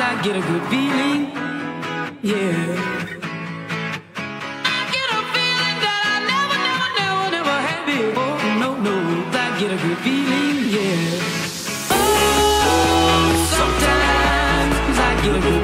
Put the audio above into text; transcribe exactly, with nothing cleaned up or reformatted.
I get a good feeling, yeah. I get a feeling that I never, never, never, never had before. No, no, I get a good feeling, yeah. Oh, sometimes I get a good